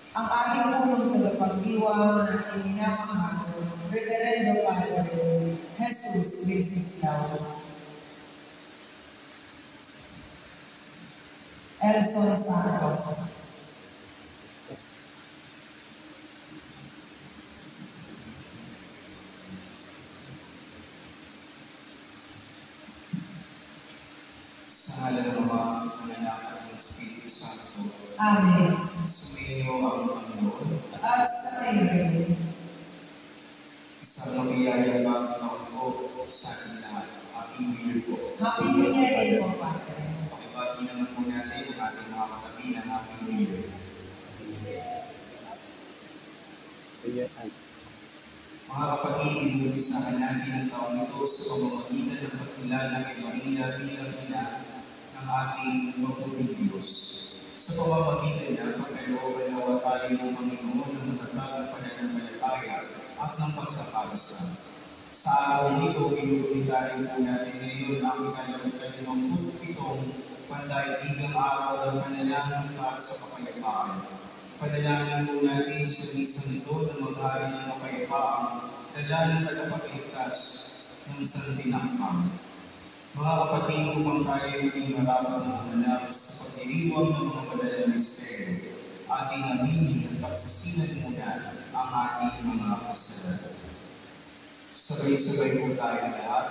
ang ating punong tagapagdiwang na ating minamahal, Reverendo Padre Jesus Wenceslao, Elson Santos, sa ngalan ng Ama, ng Anak at ng Espiritu Santo. Amen. Sumainyo ang Panginoon At sa iyo, isang mabiyayang bagong taon po sa ating lahat. Happy New Year po. Happy New Year din po, Padre. Pakibati naman po natin ang ating mga katabi ng Happy New Year. Mga kapatid, inumpisahan natin ang taon ito sa pamamagitan ng pagkilala kay Maria bilang ina ng ating mabuting Diyos. Sa pamamagitan niya, pagkalooban nawa tayo ng Panginoon ng matatag na pananampalataya at ng pagkakaisa. Sa araw nito, pinupunitaryo po natin ngayon ang ika-57 pandaigdigang araw ng panalangin para sa kapayapaan. Panalangin po natin sa misang ito na maghari ng kapayapaan, dala ng tagapagligtas ng santinakpang. Mga kapatid, upang tayo maging marapat na manalo sa pagdiriwang ng mga madalang misteryo, ating aminin at pagsasinag muna ang ating mga kasalanan. Sabay-sabay po tayo lahat,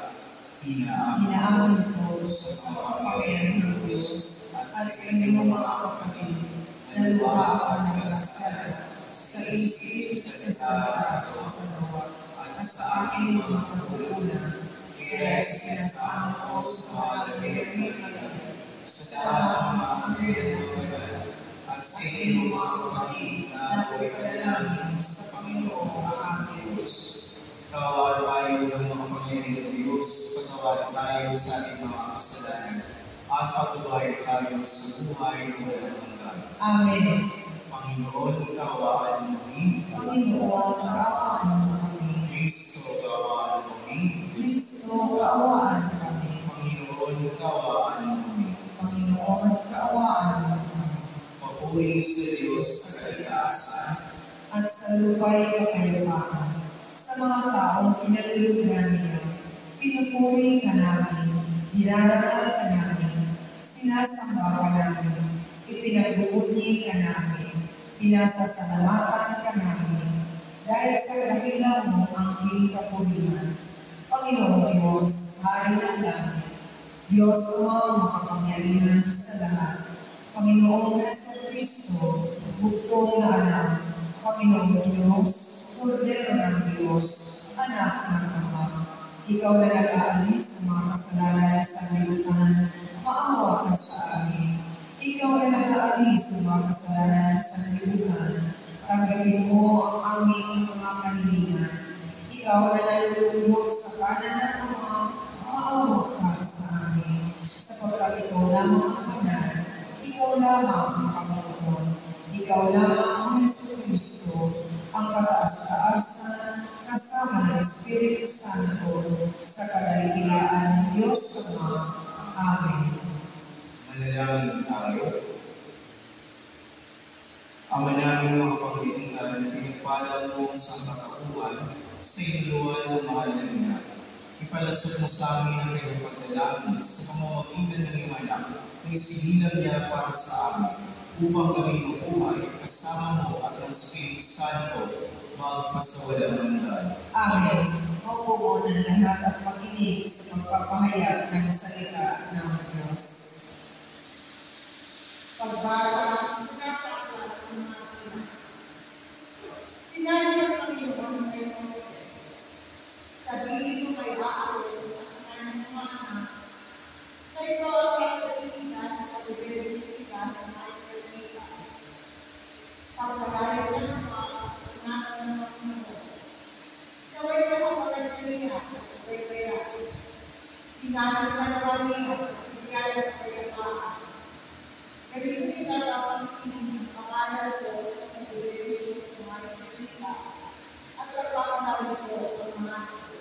Inaamin ko sa kapangyarihan ng Diyos at sa inyong mga kapatid na luha ako ng kasalanan sa isip, sa salita at sa gawa, at sa aking mga pagkukulang. Kaya sinasama ko sa mga nagbibigan, sa lahat ng mga nagbibigan, at sa inyong mga kapatid na ako'y panalangin sa Panginoon ang ating Diyos. Kaawaan tayo ng mga pangyayari ng Diyos, patawarin tayo sa ating mga kasalanan, at patubayan tayo sa buhay ng walang hanggan. Amen. Panginoon, kaawaan mo kami. Panginoon, kaawaan mo kami. Kristo, kaawaan mo kami. Kristo, kaawaan mo kami. Panginoon, kaawaan mo kami. Panginoon, kaawaan mo kami. Papuri sa Diyos sa kaligtasan, at sa lupa'y kapayapaan. Sa mga taong kinalulugdan niya, pinupuri ka namin, dinaraan ka namin, sinasamba ka namin, ipinagbubuti ka namin, pinasasalamatan ka namin, dahil sa dakilang mo ang iyong kapurihan. Panginoong Diyos, Hari ng langit, Diyos ang makapangyarihan sa lahat, Panginoong Jesucristo, buktong na anak, Panginoong Diyos, Kordero ng Diyos, anak ng Ama. Ikaw na nag-aalis sa mga kasalanan ng sanlibutan, maawa ka sa amin. Ikaw na nag-aalis sa mga kasalanan ng sanlibutan, tanggapin mo ang aming mga kahilingan. Ikaw na nalulubog sa kanan ng Ama, maawa ka sa amin. Sapagkat ikaw lamang ang banal, ikaw lamang ang Panginoon, ikaw lamang ang Jesucristo, ang kataas-taasan kasama ng Espiritu Santo sa kadaligilaan ng Diyos Ama. Amen. manalangin tayo. Ama namin mga kapangyarihan, pinagpala mo sa katauhan sa inuwan ng mahal na ina. Ipalasot mo sa amin ang kanyang pagdalangin sa pamamagitan ng iyong anak na isinilang niya para sa amin, upang kami mabuhay kasama mo at ng Espiritu Santo magpasawalang hanggan. Amen. Maupo mo ng lahat at makinig sa pagpapahayag ng salita ng Diyos. Pagbasa ng kataklat ng mga ina. Sinabi ng Panginoon kay Moses, sabihin mo kay Aaron at sa kanyang mga anak, kayo ang sasabihin sa pag-ibig-ibigita sa mga Israelita. Pagpalayo ng mga anak ng Panginoon. Gawin mo ang pagkakaliya at pagkakaya. Hinanap ka naman niya at bigyan ng kayapaan. Ganito nila dapat ang pangalan ko at pag-ibig sa mga Israelita at pagpapalayo ko ang mga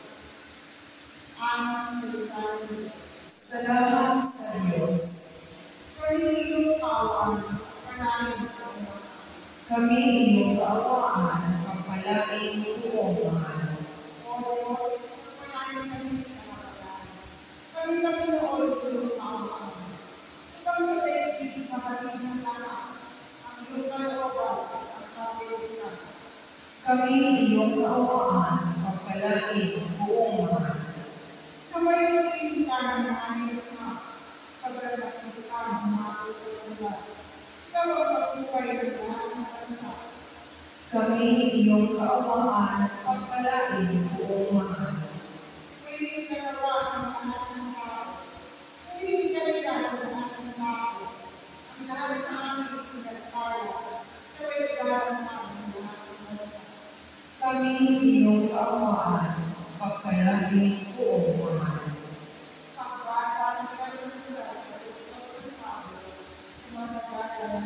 ang salita ng Diyos. Salamat sa Diyos. Kanino kawan, panalangin ko. Kami iyong kaawaan, pagpalain buong mahal. O Diyos, pagpalain kami sa kapalaran. Kami Panginoon, tulong kaawaan. Upang sa daigdig mahalin ng lahat, ang iyong kalooban at ang kapilitan. Kami iyong kaawaan, pagpalain buong mahal. Naway maging ka ng mga nilita, pagdagat ng mga sa ikaw ang pagbuhay ng lahat ng bansa. Kami iyong kaawaan, pagpalain buong mahal. Muling nagawa ng lahat ng tao. Muling nagawa ng lahat ng tao. Ang lahat sa amin pinagpala. Naway galang namin lahat ng bansa. Kami iyong kaawaan, pagpalain buong mahal. Pagbasa ng kanyang sulat sa Diyos ng Pablo sa mga nagdadala.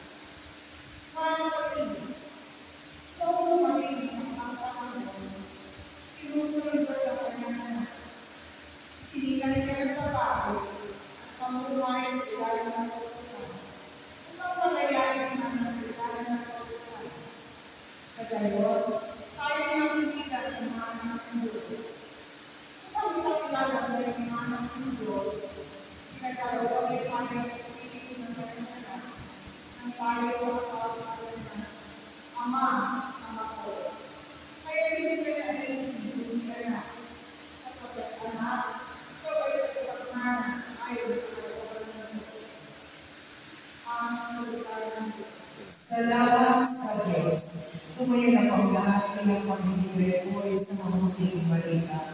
Mga kapatid, noong dumating ang Panginoon, sinusunod ko sa kanyang anak. Sinilang siya ng babae at pamumuhay ng ilalim ng kautusan. Upang palayain ang mga ilalim ng kautusan. Sa gayon, tayo nakikita ng mga anak ng Diyos. Upang ipakilala ng mga anak ng Diyos, pinagkalawag ay tayo sa Espiritu ng kanyang anak, ang tayo ang tawag sa kanya, Ama, Ama ko. Kaya binigay na rin yung anak, sapagkat anak, ikaw ay pagkakamanan ayon sa kalooban ng Diyos. Ang salita ng Diyos. Salamat sa Diyos. Tumayo na pang lahat ng pamilya ko sa mabuting balita.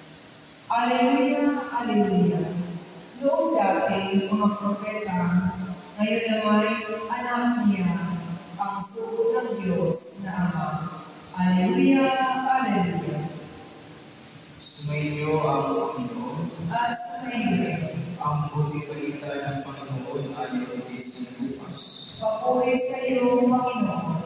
Alleluia, Alleluia. Noong dati, mga propeta, ngayon naman anak niya, ang sugo ng Diyos na Ama. Alleluia, Alleluia. Sumainyo ang Panginoon. At sumayo, Ang buting balita ng Panginoon ayon kay San Lucas. papuri sa iyo, Panginoon.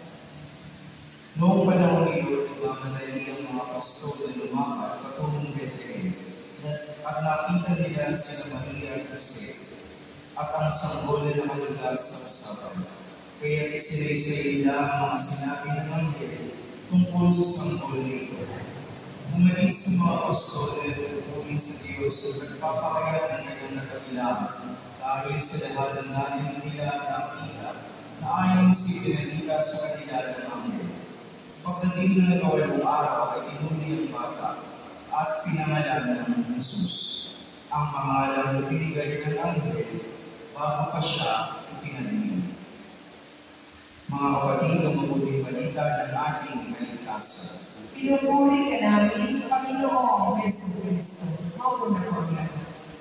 Noong panahon iyon, nagmamadali ang mga pastol na lumakad patungong Bethlehem at nakita nila sina Maria at Jose at ang sanggol na nakaligas sa kasaban. Kaya isinaysay nila ang mga sinabi ng anghel tungkol sa sanggol na ito. Umalis sa mga pastol na nagpupuri sa Diyos at nagpapakayat ng kanyang nagabilangan dahil sa lahat ng narinig nila nakita na ayon sa pinanita sa kanila ng anghel. Pagdating ng ikawalong araw ay pinuli ang bata at pinangalan ng Jesus, ang pangalan na binigay ng anghel bago pa siya ipinanganak. Mga kapatid, ang mabuting balita ng ating kaligtasan. Pinupuri ka namin, Panginoong Hesus Kristo. Maupo na po yan.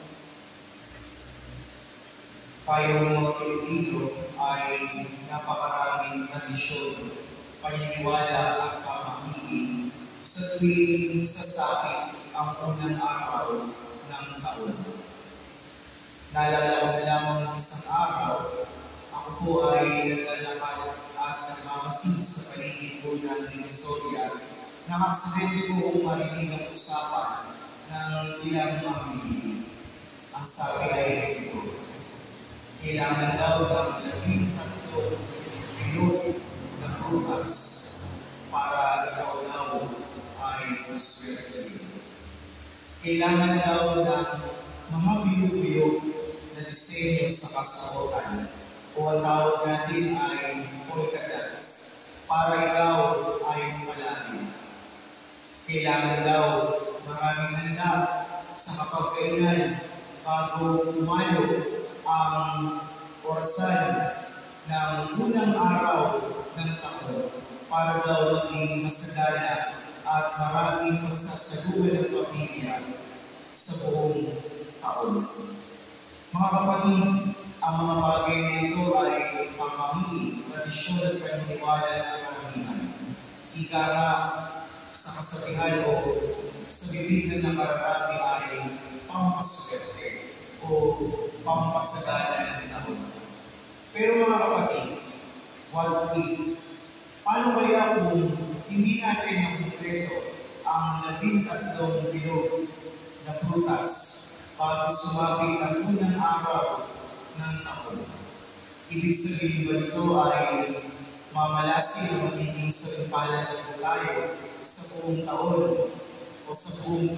Tayong mga Pilipino ay napakaraming tradisyon, paniniwala at pamahiging sa tuwing sasapit ang unang araw ng taon. Naalala ko na lamang ng isang araw, ako po ay naglalakad at nagmamasid sa paligid po ng Divisoria. Nakaksidente ko kung marinig ang usapan ng ilang mamimili. Ang sabi ay ito, kailangan daw ng 13 pilot na prutas para ikaw daw ay maswerte. Kailangan daw ng mga bilog-bilog na disenyo sa kasuotan o ang tawag natin ay polka dots para ikaw ay palagi. Kailangan daw maraming handa sa kapagkainan bago umalo ang orasan ng unang araw ng taon para daw maging masagana at maraming pagsasaluhan ng pamilya sa buong taon. Mga kapatid, ang mga bagay na ito ay pamahiin, tradisyon at paniniwala ng karamihan. Ika nga sa kasabihan o sa bibig ng nakararami ay pampaswerte o pampasagana ng taon. Pero mga kapatid, what if? Paano kaya kung hindi natin nakumpleto ang 13 bilog na prutas bago sumabit ang unang araw ng taon? Ibig sabihin ba nito ay kalahati na magiging salumpalan na po tayo sa buong taon o sa buong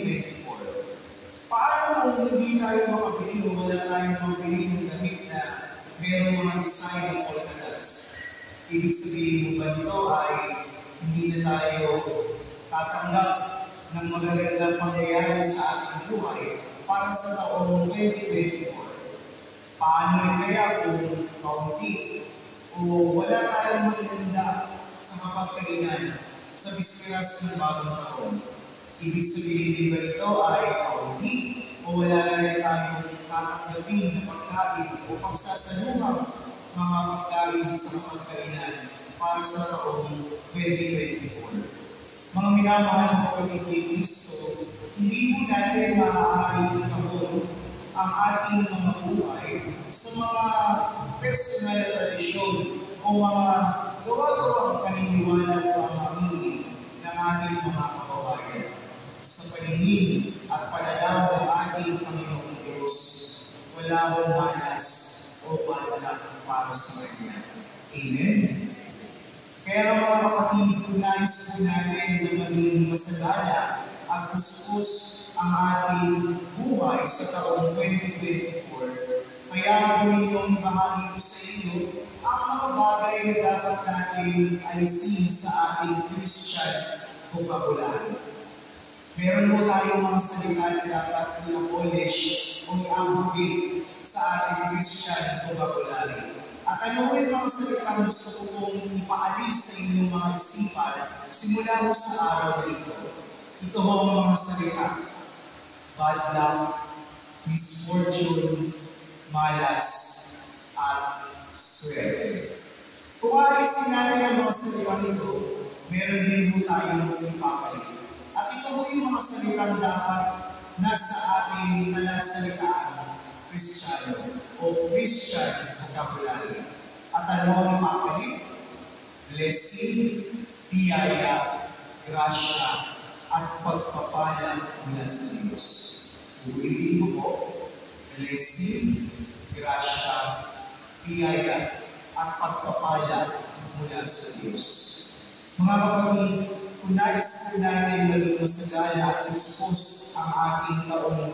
2024. Paano kung hindi tayo makabili o wala tayong mabili ng damit na mayroong mga design ng polka dots? Ibig sabihin mo ba nito ay hindi na tayo tatanggap ng magagandang pangyayari sa ating buhay para sa taong 2024? Paano rin kaya kung kaunti o wala tayong maganda sa mapagkainan sa bisperas ng bagong taon? Ibig sabihin din ba nito ay kaunti o wala na rin tayong tatanggapin na pagkain o pagsasalungang mga pagkain sa mapagkainan para sa taong 2024? Mga minamahal na kapatid ni Kristo, hindi po natin maaaring ikabon ang ating mga buhay sa mga personal na tradisyon o mga gawa-gawang paniniwala o pamahiin ng ating mga kababayan. Sa paningin at pananaw ng ating Panginoong Diyos, wala akong malas o panalak para sa Kanya. Amen? Kaya mga kapatid, nais po natin na maging masagana at puspos ang ating buhay sa taong 2024. Kaya po ninyong ibahagi ko sa inyo ang mga bagay na dapat natin alisin sa ating Christian vocabulary. Meron po tayong mga salita na dapat i-abolish o i-abrogate sa ating Christian vocabulary. At ano rin mga salita gusto ko pong ipaalis sa inyong mga isipan simula mo sa araw na ito. Ito ho ang mga salita: bad luck, misfortune, malas, at swerte. Kung aalisin natin ang mga salita nito, meron din po tayong ipapalit. At ito ho yung mga salitang dapat nasa ating nalasalitaan Kristiyano o Christian vocabulary. At ano ang ipapalit? Blessing, biyaya, grasya, at pagpapala mula sa Diyos. Ulitin ko po: blessing, grasya, biyaya, at pagpapala mula sa Diyos. Mga kapatid, kung nais po natin maging masagana at puspos ang ating taong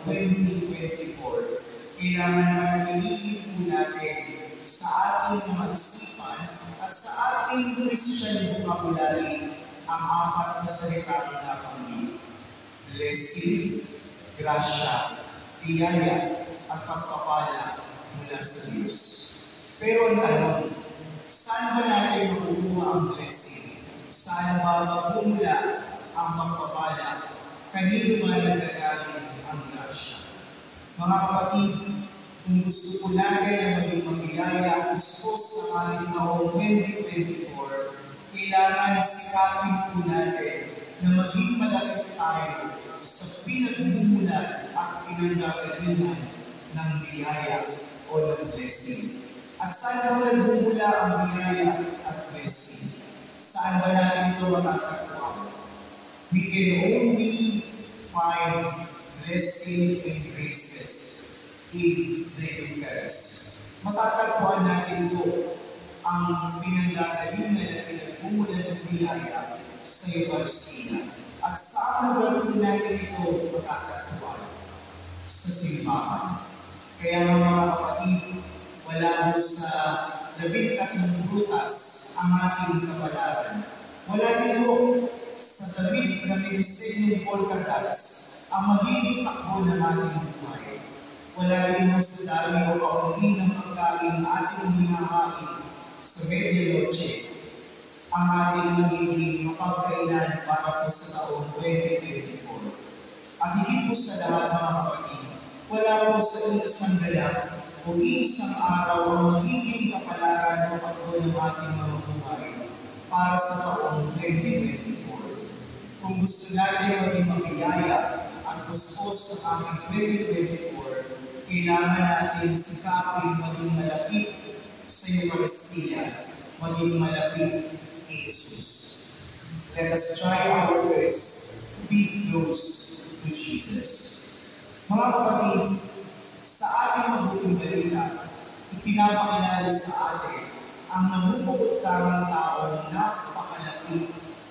2024, kailangan manatilihin po natin sa ating mga isipan at sa ating Christian vocabulary ang apat na salitang nabanggit: blessing, grasya, biyaya, at pagpapala mula sa Diyos. Pero ang tanong, saan ba natin makukuha ang blessing? Saan ba magmumula ang pagpapala? Kanino ba nanggagaling ang grasya? Mga kapatid, kung gusto po natin na maging mabiyaya at puspos sa ating taong 2024, kailangan sikapin po natin na maging malapit tayo sa pinagmumulan at pinanggagalingan ng biyaya o ng blessing. At saan ba nagmumula ang biyaya at blessing? Saan ba natin ito matatagpuan? We can only find blessing and graces in the Eucharist. Matatagpuan natin ito, ang pinanggagalingan at pinagmumulan ng biyaya sa Eucharistia. At saan ba natin ito matatagpuan? Sa simbahan. Kaya mga kapatid, wala mo sa 13 butas ang ating kapalaran. Wala din mo sa damit na may disenyong polka dots ang magiging takbo ng ating buhay. Wala din mo sa dami o kaunti ng pagkain na ating hinahain sa medianoche ang ating magiging mapagkainan para po sa taong 2024. At higit po sa lahat mga kapatid, wala po sa isang ganap o isang araw ang magiging kapalaran o takbo ng ating mga buhay para sa taong 2024. Kung gusto natin maging mabiyaya at puspos sa ating 2024, kailangan natin sikapin maging malapit sa Eucharistia, maging malapit kay Jesus. Let us try our best to be close to Jesus. Mga kapatid, sa ating mabuting balita, ipinapakilala sa atin ang namumugot tanging taong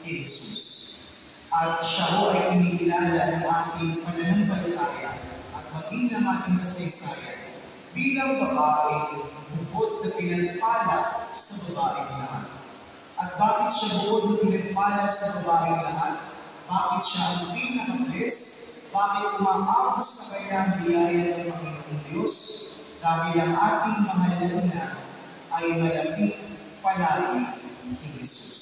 kay Jesus. At siya ho ay kinikilala ng ating pananampalataya at maging ng ating kasaysayan bilang babae bukod na pinagpala sa babaeng lahat. At bakit siya bukod na pinagpala sa babaeng lahat? Bakit siya ang pinaka-bless? Bakit umaabot sa kanya ang biyaya ng Panginoong Diyos? Dahil ang ating mahal na ina ay malapit palagi kay Jesus.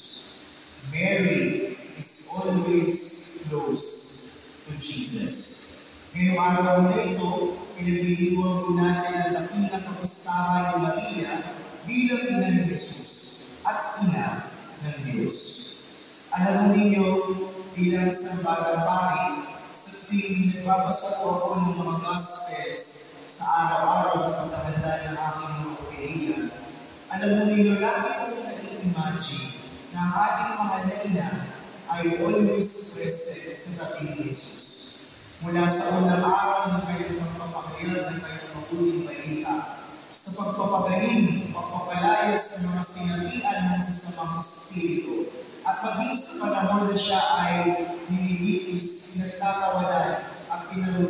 Mary is always close to Jesus. Ngayong araw na ito, pinagdiriwang po natin ang dakilang kapistahan ni Maria bilang ina ni Jesus at ina ng Diyos. Alam mo ninyo, bilang isang batang pari, sa tuwing nagbabasa po ako ng mga Gospels sa araw-araw na paghahanda ng aking mga opinion, alam mo ninyo, lagi kong nai-imagine na ang ating mahal na ina ay always present sa tabi ni Jesus. Mula sa unang araw ng kanyang pagpapakayag ng kanyang mabuting balita, sa pagpapagaling, pagpapalaya sa mga sinabihan ng sasamang espiritu, at maging sa panahon na siya ay nililitis, pinagtatawanan at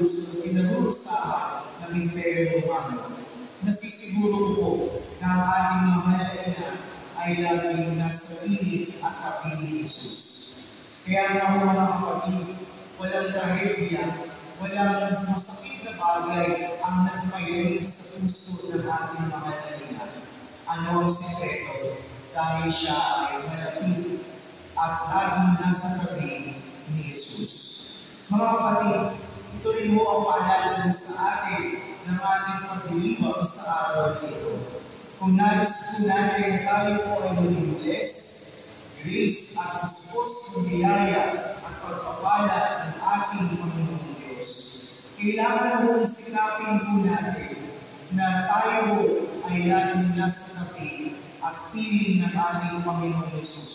pinarurusahan ng Imperyo Romano. Nasisiguro ko na ang ating mahal na ina ay laging nasa pilit at tabi ni Jesus. Kaya nga mga kapatid, walang trahedya, walang masakit na bagay ang nagpayalig sa puso ng ating mahal na ina. Ano ang sekreto? Dahil siya ay malapit at laging nasa tabi ni Jesus. Mga kapatid, ito rin mo ang paalala sa atin ng ating pagdiriwang sa araw nito. Kung nais po natin na tayo po ay maging blessed, grace at puspos ng biyaya at pagpapala ng ating Panginoong Diyos, kailangan mong sikapin po natin na tayo ay laging nasa tabi at piling ng ating Panginoong Jesus.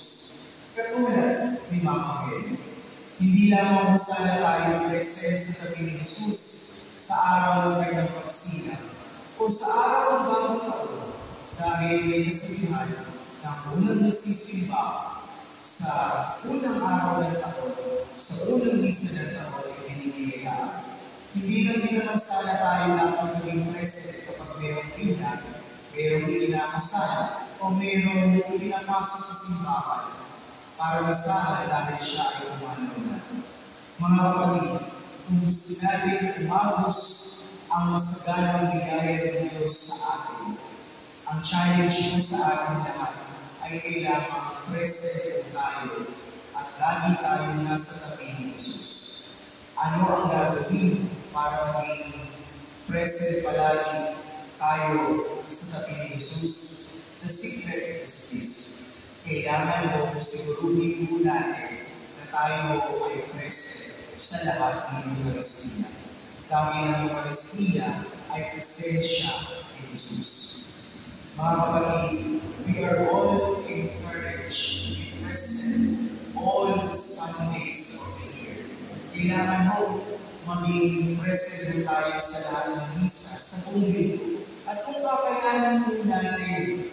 Katulad ni Mama Mary, hindi lamang sana tayo present sa tabi ni Jesus sa araw ng kanyang pagsilang o sa araw ng bagong taon, dahil may kasabihan na unang nagsisimba sa unang araw ng taon, sa unang misa ng taon ay binibiyayaan. Hindi lang din naman sana tayo dapat maging present kapag mayroong pinag, mayroong ikinakasal, o mayroong ipinapasok sa simbahan para misahan dahil siya ay umanaw na. Mga kapatid, kung gusto natin umagos ang masaganang biyaya ng Diyos sa atin, ang challenge mo sa ating lahat ay kailangan present tayo at lagi tayong nasa tabi ni Jesus. Ano ang gagawin para maging present palagi tayo sa tabi ni Jesus? The secret is this. Kailangan mo siguruhin po natin na tayo ay present sa lahat ng Eucharistia. Dahil ang Eucharistia ay presensya ni Jesus. Mga kapatid, we are all encouraged to be present all the Sundays of the year. Kailangan mo maging present tayo sa lahat ng misa, sa buong linggo. At kung kakayanan po natin,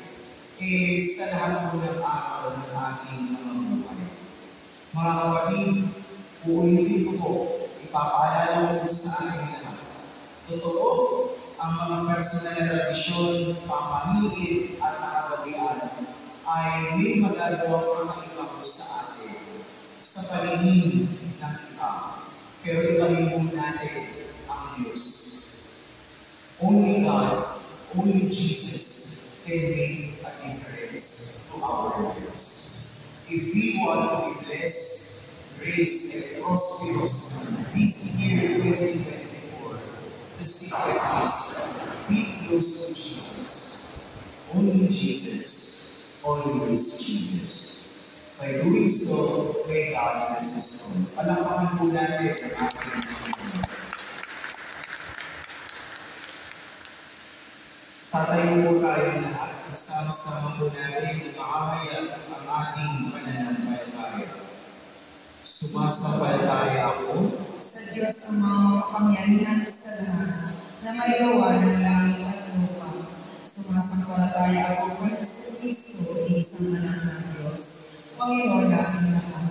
sa lahat po ng araw ng ating mga buhay. Mga kapatid, uulitin ko po, ipapaalala ko po sa ating lahat. Totoo, ang mga personal na tradisyon, pamahiin at nakabagyan ay may magagawang kakaiba po sa atin sa paningin ng iba. Pero ibahin po natin ang Diyos. Only God, only Jesus can make a difference to our lives. If we want to be blessed, grace, and prosperous this year 2024, the secret is be close to Jesus. Only Jesus, always Jesus. By doing so, may God bless us all. Palakpakan po natin ang ating Panginoon. Tatayo po tayo lahat at sama-sama po natin ipahahayag ang ating pananampalataya. Sumasampalataya ako sa Diyos ang mga makapangyarihan sa lahat na may gawa ng langit at lupa. Sumasampalataya ako kay Kristo, isang anak ng Diyos, Panginoon natin lahat.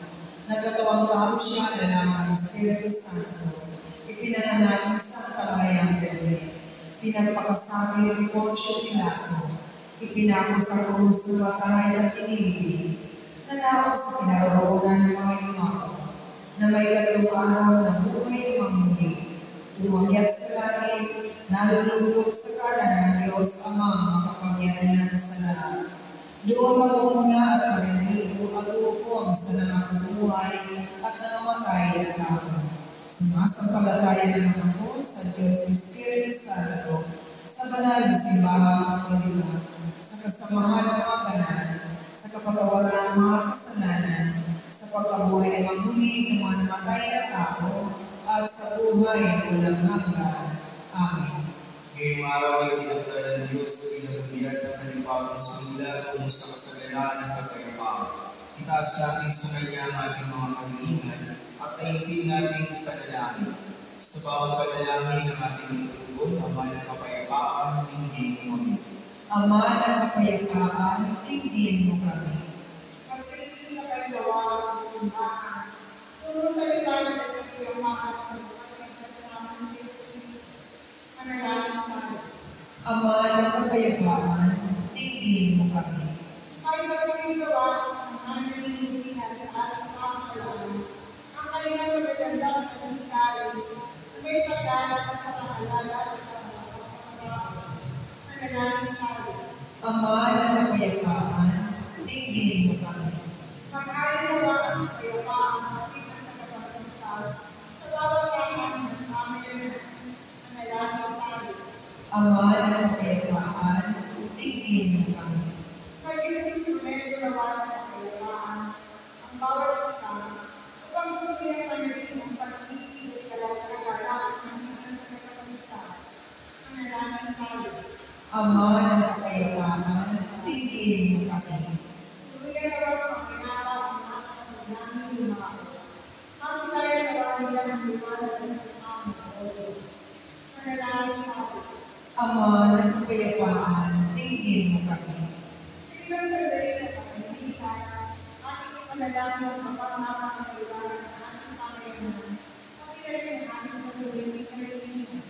Nagkatawang tao siya alam ng Espiritu Santo. Ipinanganak sa kalayang Bebe. Pinagpakasabi ng Poncio Pilato. Ipinako sa krus ng matay at inilibig. Nanako sa kinaroroonan ng mga yumao. Na may tatlong araw na buhay ng muli. Umakyat sa langit, nalulubog sa kanan ng Diyos Amang makapangyarihan sa lahat. Doon magmumula at marinigo at uukom sa nangabubuhay at nangamatay na tao. Sumasampalataya naman ako sa Diyos Espiritu Santo, sa banal na simbahang Katoliko, sa kasamahan ng mga banal, sa kapatawaran ng mga kasalanan, sa pagkabuhay ng magmuli ng mga namatay na tao, at sa buhay na walang hanggan. Amen. Ngayong araw ay pinagdala ng Diyos sa pinagbibiyak ng panibagong simula kung sa kasagaran ng pagkayapaan. Itaas natin sa Kanya ang ating mga kahilingan at taimtim natin ipanalangin. Sa bawat panalangin ng ating itulungan, Ama ng kapayapaan, tingin mo kami. Ama ng kapayapaan, tingin mo kami. Magsisigil na kayo gawa ng simbahan. Turo sa ilalim ng kapayapaan ng kasama ng Kristo. Manalangin tayo. Ama ng kapayapaan, tingin mo kami. Ay gawin gawa ng nananilihan sa ating pamahalaan. Ang kanilang magagandang panangitain na may pagdalat at pangalaga sa pangalaga. Manalangin tayo. Ama ng kapayapaan, tingin mo kami. Mag-alin nawa ang kapayapaan at ikan sa kapagpagtas sa bawat kahan ng pamayanan. Manalangin tayo. Ama ng kapayapaan, tingin mo kami. Maging instrumento nawa ng kapayapaan ang bawat isa upang tuloy ang panagin ang pag-ibig at kalagalaan ng ikan sa kapagpagtas. Manalangin tayo. Ama ng kapayapaan, tingin mo kami. Tuluyan nawa ng pangkinaba ang mga kapagnamin lumao. Masilayan nawa nila ang liwanag ng aming Diyos. Manalangin tayo. Ama ng kapayapaan, tingin mo kami. Silang sandali na pagkailihan, ating ipanalangin ang mapapangangailangan ng ating pamayanan, pati na rin ang ating pagsulitin na rin.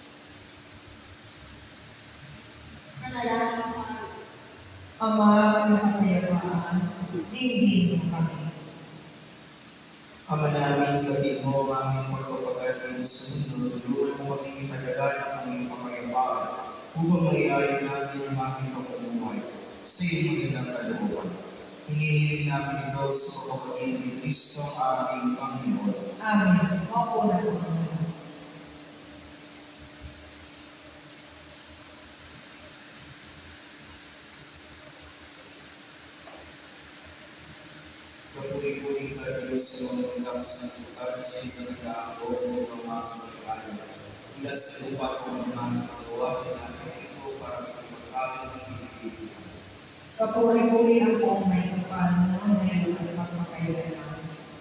Manalangin tayo. Ama ng kapayapaan, tingin mo kami. Ama namin, gatid mo ang aming pagpapagaling sa mundo, tulungan mo kami ipadala ng aming kapayapaan upang maiayos natin ang aming pagkabuhay sa iyong magandang kalooban. Hinihiling namin ito sa pagpapagitan ni Kristo ang aming Panginoon. Amen. Opo na po. Kapuri-puri ka Diyos sa mga nagkasasangkutan sa itinagdaang ng mga kanilaan. Mula sa lupa ko ang aming magawa, tinatay ito para magpagkakit ng pinipili. Kapuri-puri ang buong may kapal noon ngayon at magpakailanman.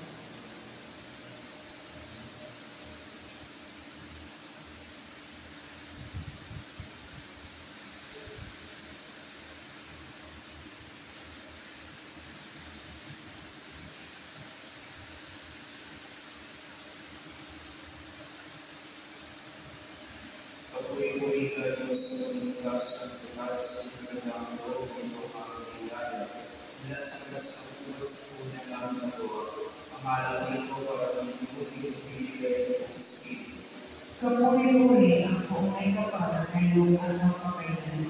Kapuri-puri ka Diyos sa mga nagkasasangkutan sa itinagdaang ng mga kanilaan. Mula sa nagkasangkutan sa unang aming magawa, ang alam nito para pinipili at pinigay ng Espiritu. Kapuri-puri ang buong may kapal ngayon at magpakailanman.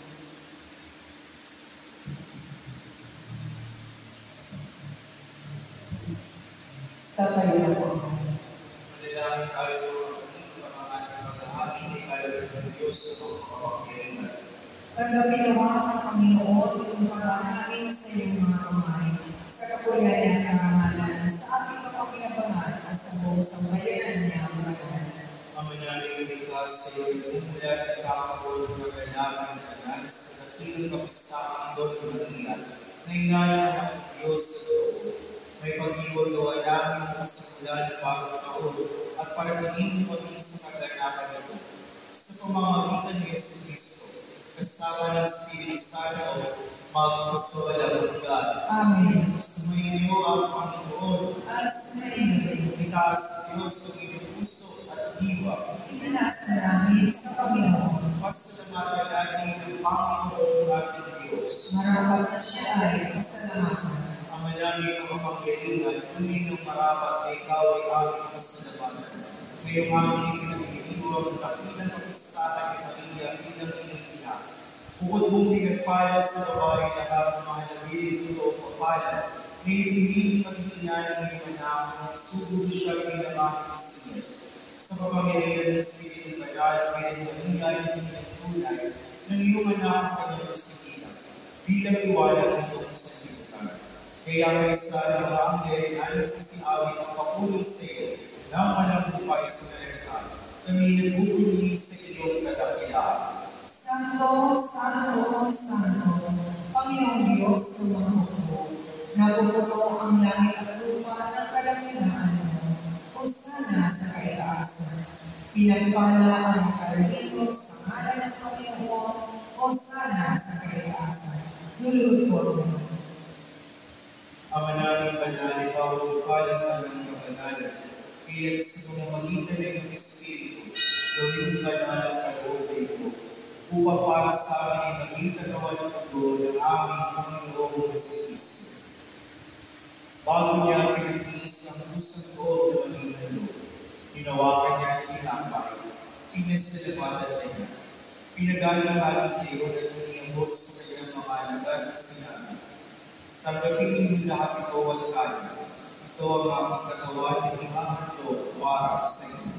Tatayo na po ako. Manalangin tayo ang dito ang ating pag-aari ay kalabit ng Diyos sa pagpapakapiringan. Tanggapin nawa ng Panginoon itong pag-aahangin sa iyong mga kamay, sa kapurihan at karangalan, sa ating kapapinabangan at sa buong sambayanan niya ang magal. Ang mananalig ka sa iyong umulat at kakapulong na kailangan ng kanan sa katilang kapistahan ng Don Maria, na inala ng Diyos sa totoo. May pag-iwagawa namin ang kasimula ng bagong taon at paratingin mo kami sa kaganapan nito. Sa pamamagitan ni Yesu Cristo, kasama ng Espiritu Santo, magpasawalang hanggan. Amen. Sumainyo ang Panginoon. At sumayin Itaas sa Diyos ang inyong puso at diwa. itinasa namin sa Panginoon. Pasalamatan natin ang Panginoon ating Diyos. Marapat na siya ay pasalamatan. Ang manangin ng kapangyarihan, tunay ng marapat na ikaw ay aming pasalamatan. Ngayong aming ipinag-iiwang takilang kapistahan ni Maria bilang iyong ina. Bukod mong pinagpala sa babae lahat ng mga nabiling totoo papala, ngayon piniling paghihinaan ng iyong anak na isugo siya bilang aming Mesiyas. Sa kapangyarihan ng Espiritu Banal, ngayon Maria ay tinagtunay ng iyong anak ang kanyang kasigilan bilang iwanan nitong sanlibutan. Kaya kaysa ng mga anghel na nagsisiawit ang papuri sa iyo ng manamupay sa kalangitan, kami nagbubuli sa iyong kadakilaan. Santo, Santo, Santo, Panginoong Diyos ng mga hukbo, napupuno ang langit at lupa ng kadakilaan mo. Hosana sa kaitaasan. Pinagpala ang nakarito sa ngalan ng Panginoon. Hosana sa kaitaasan. Lulupot na. Ama namin banal, ikaw ang palang ka ng kabanalan. Kaya sa pamamagitan ng iyong Espiritu, gawin banal ang kalooban mo, upang para sa amin ay maging kagawa ng pagod ng aming Panginoong Jesucristo. Bago niya pinagtiis ang pusang loob na maging halo, hinawakan niya ang tinapay, pinasalamatan niya, pinag-alahagi niya at iniabot sa kanyang mga alagad at sinabi, tanggapin ninyong lahat ito at kanin. Ito ang aking katawan na ihahandog para sa inyo.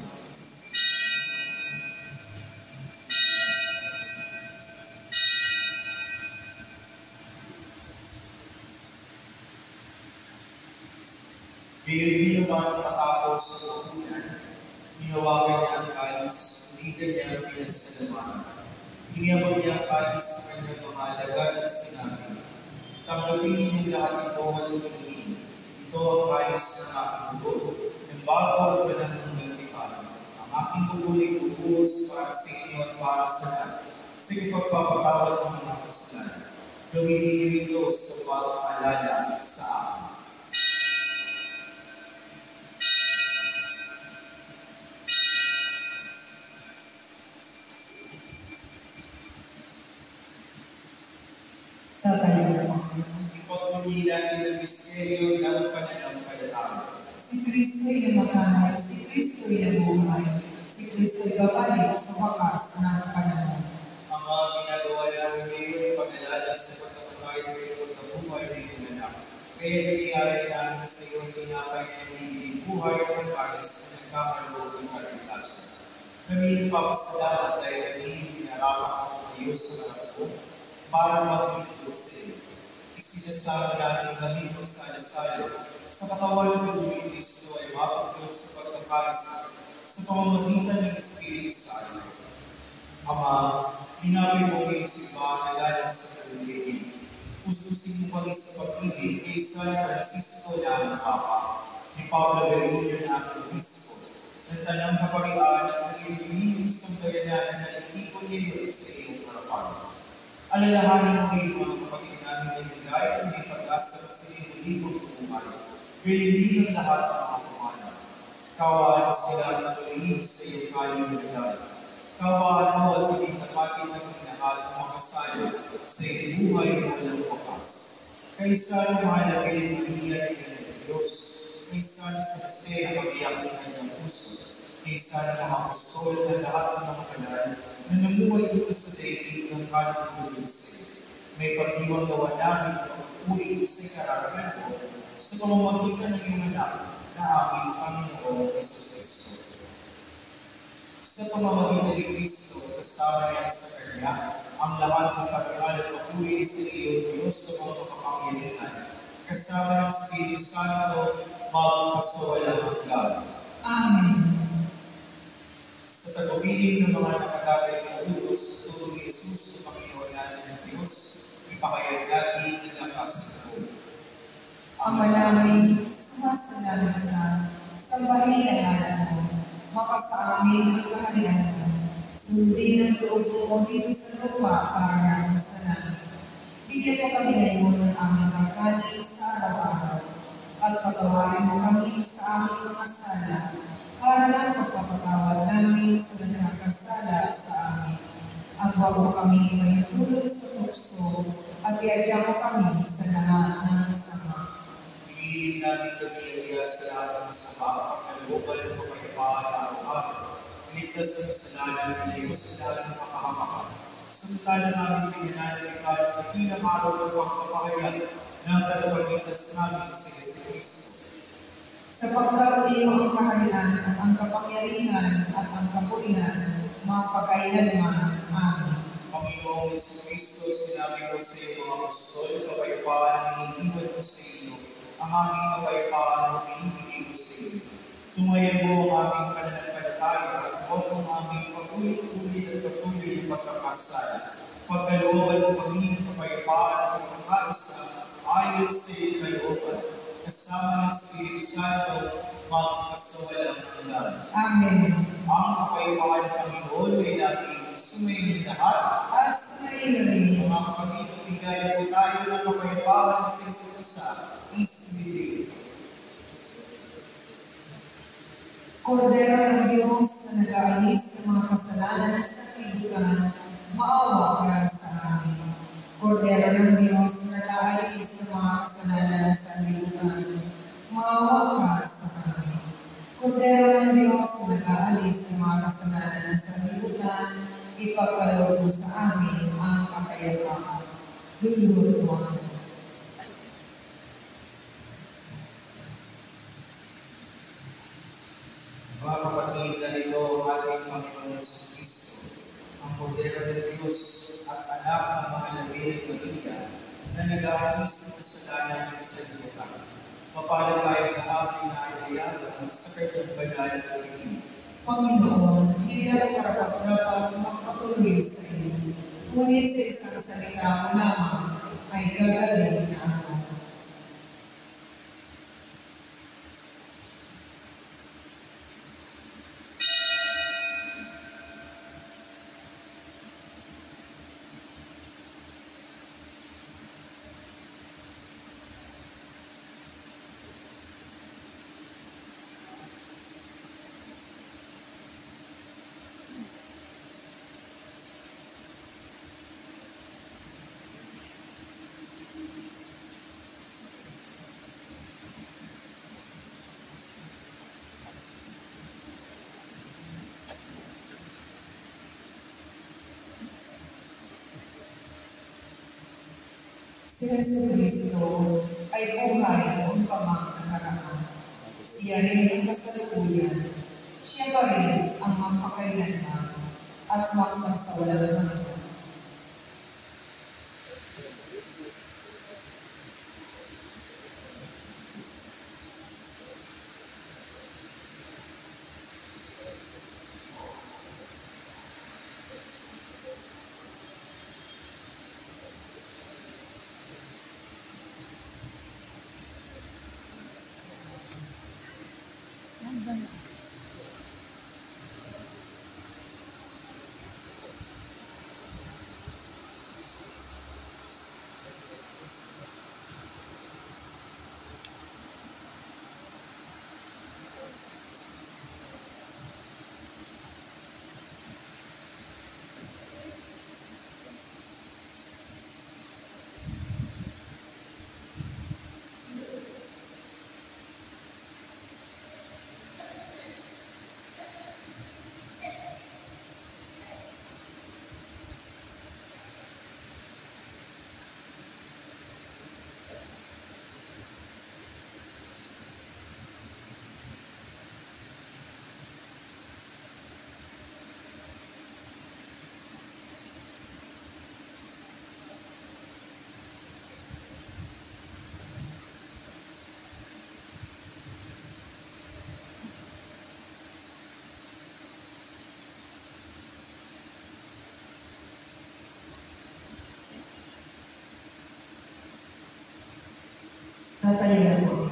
Gayon din naman matapos sa puhunan, hinawakan niya ang kalis, hinigan niya ang pinasalamatan. Iniabot niya ang kalis sa kanyang mga alagad at sinabi, tanggapin ninyong lahat ito at inumin. Ito ang kalis ng aking dugo, ng bago at panahon ng lipan. Ang aking dugo ay bubuhos para sa inyo at para sa lahat, sa ipagpapatawad ng mga kasalanan. Gawin ninyo ito sa pag-alala sa akin. Ipagpuli natin ang misteryo ng pananampalataya. Si Kristo ay namatay, si Kristo ay nabuhay, si Kristo ay babalik sa wakas ng panahon. Ang mga ginagawa namin ngayon, pag-alala sa pagkakatayo ng iyong pagkabuhay ng iyong anak. Kaya nangyayari namin sa iyo ang tinapay na nagiging buhay at ang kalis na nagkakaroon ng kaligtasan. Kami nagpapasalamat dahil kami pinarapat ang Diyos sa harap ko para maglingkod sa iyo. Isinasama namin kami magsalasalo sa katawan ng dugo ni Kristo ay mapaglot sa pagkakaisa sa pamamagitan ng Espiritu Santo. Ama, hinapin mo kayo sa iba na galing sa kaluligid. Pustusin mo kami sa pag-ibig kay San Francisco na ang Papa, ni Pablo Bergoglio na ang Obispo, ng Tanang Kaparian at naging pinili sa bayanan na itipon niyo sa iyong harapan. Alalahanin mo kayo mga kapatid namin na hingay at may pag-asa sa iyong libong buhay. Gayon din ang lahat ng mga pumana. Kawaan sila na tuloyin sa iyong kalimutan. Kawaan mo at maging tapatin ng lahat ng makasalo sa iyong buhay na walang wakas. Kaysa ng mahalagay ng Maria ng Diyos, kaysa sa Jose na magiyak ng kanyang puso, kaysa ng mga apostol na lahat ng mga banal na namuhay dito sa daigdig ng kanang ng Diyos. May pag-iwang gawa namin ang pagpuri sa karangalan mo sa pamamagitan ng iyong anak na aming Panginoong Jesucristo. Sa pamamagitan ni Kristo, kasama niya sa Kanya, ang lahat ng pag-aral at papuri sa iyo, Diyos sa mga makapangyarihan, kasama ng Espiritu Santo, magpasawalang hanggan. Amen. Sa tagubilin ng mga nakatagay na utos sa turo ni Jesus na Panginoon natin ng Diyos, ipakayag natin ang lakas ng Diyos. Ama namin, sumasalamat ka, sambahin ang ngalan mo, mapasa amin ang kaharian mo, Sundin ang loob mo dito sa lupa para namin sa namin. Bigyan mo kami ngayon ng aming kakanin sa araw-araw at patawarin mo kami sa aming mga sala para ng pagpapatawad namin sa nagkakasala sa amin. At huwag mo kami mahintulot sa tukso at iadya mo kami sa lahat ng masama. Piliin namin kami sa lahat ng masama, kalooban at kapayapaan araw-araw. Iligtas sa kasalanan ng Diyos sa lahat ng kapahamakan. Samantala namin pinananalikan at dakilang araw ng pagpapahayag ng tagapagligtas namin si Jesucristo. Sa pagkaroon iyo ang kaharian at ang kapangyarihan at ang kapurihan, magpakailanman. Amen. Panginoong Jesucristo, sinabi mo sa iyo mga apostol, kapayapaan ang iniiwan ko sa inyo, ang aming kapayapaan ang binibigay ko sa inyo. Tumayan mo ang aming pananampalataya at huwag ang aming pagulit-ulit at patuloy na pagkakasala. Pagkalooban mo kami ng kapayapaan at pagkakaisa ayon sa iyong kalooban, kasama ng Espiritu Santo, magkasawalang hanggan. Amen. Ang kapayapaan ng Panginoon ay natin sumayin lahat. At sa rin. Mga kapatid, bigayan po tayo ng kapayapaan sa isa't isa. Peace. Kordero ng Diyos na nag-aalis sa mga kasalanan ng sanlibutan, maawa ka sa amin. Kordero ng Diyos na nag-aalis sa mga kasalanan ng sanlibutan, maawa ka sa amin. Kordero ng Diyos na nag-aalis sa mga kasalanan ng sanlibutan, ipagkaloob mo sa amin ang kapayapaan. Luluhod mo ang Mga kapatid, narito ang ating Panginoon Jesucristo, ang Kordero ng Diyos at anak ng mga labi ng Maria na nag-aalis ng kasalanan ng sanlibutan. Mapalad tayo lahat ng naaayawan sa kanyang banal na pagiging. Panginoon, hindi ako karapat-dapat magpatuloy sa iyo. Ngunit sa isang salita mo lamang ay gagaling na ako. Si Jesucristo ay buhay noong pa mang nakaraan. Siya rin ang kasalukuyan. Siya pa rin ang magpakailanman at magpasawalang hanggan. Tatayo po.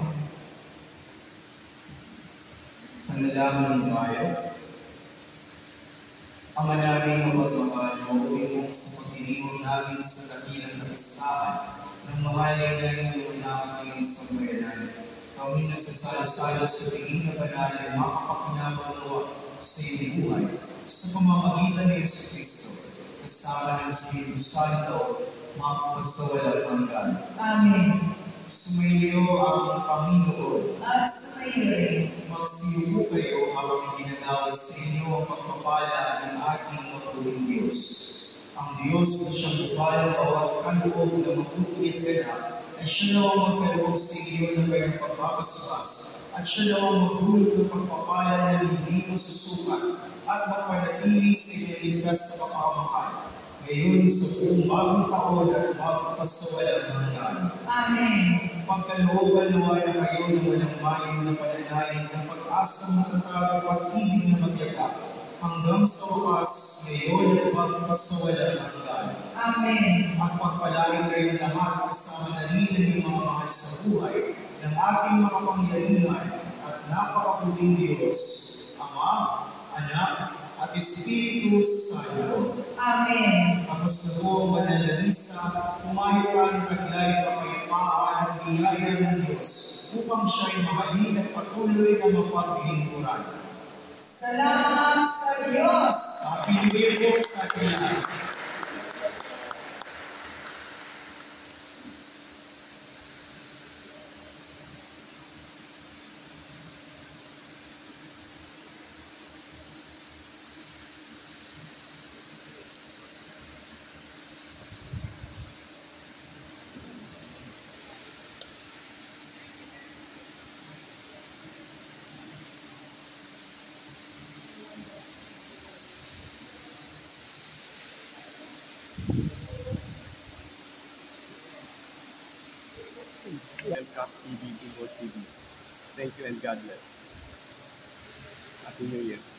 Manalangin tayo. Ama namin mapagmahal, mauwi mo sa pagdiriwang namin sa dakilang na pistahan ng mahalin na iyong anak at iyong sambayanan. Kami nagsasalo-salo sa tingin na banal na makapakinabang nawa sa iyong buhay sa pamamagitan ni Yesu Kristo, kasama ng Espiritu Santo, magpasawalang hanggan. Amen. Sumayo ang Panginoon. At sumayo rin. Magsiyuko kayo habang ginagawad sa inyo ang pagpapala ng ating mabuting Diyos. Ang Diyos na siyang bukal bawat kaloob na mabuti at ganap, ay siya daw ang magkaloob sa inyo ng kanyang pagbabasbas, at siya daw ang magdulot ng pagpapala na hindi masusukat, at magpanatili sa inyong ligtas sa pagmamahal, ngayon sa buong bagong taon at magpasawalang hanggan. Amen. Pagkalooban-luwa na kayo ng walang maliw na pananalig ng pag-asang matatag at pag-ibig na magyagap, hanggang sa wakas, ngayon at magpasawalang hanggan. Amen. At pagpalain kayong lahat kasama na rin ng iyong mga mahal sa buhay ng ating makapangyarihan at napakabuting Diyos, Ama, Anak, at Espiritu Santo. Amen. Tapos na po ang banal na misa, pumayo tayong taglay ng kapayapaan at biyaya ng Diyos upang siya'y mahalin at patuloy na mapaglingkuran. Salamat sa Diyos. Happy New Year po sa ating lahat. Welcome EBB TV. Thank you and God bless. Happy New Year.